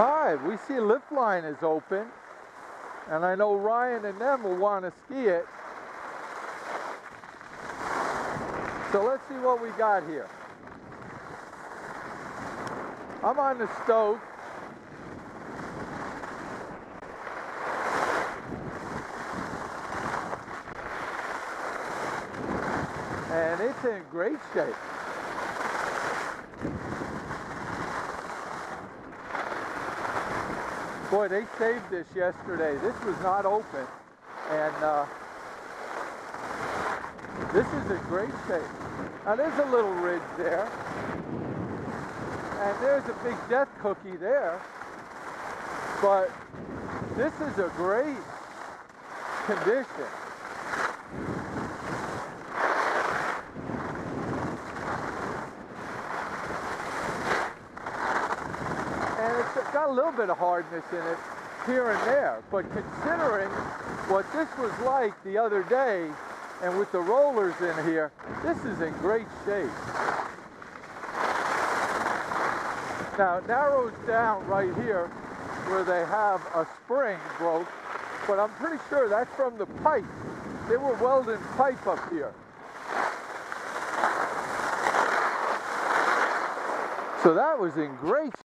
Hi, we see Liftline is open, and I know Ryan and them will want to ski it. So let's see what we got here. I'm on the stove. And it's in great shape. Boy, they saved this yesterday. This was not open, and this is in great shape. Now there's a little ridge there, and there's a big death cookie there, but this is a great condition. And it's got a little bit of hardness in it here and there, but considering what this was like the other day, and with the rollers in here, this is in great shape. Now it narrows down right here where they have a spring broke, but I'm pretty sure that's from the pipe. They were welding pipe up here. So that was in great shape.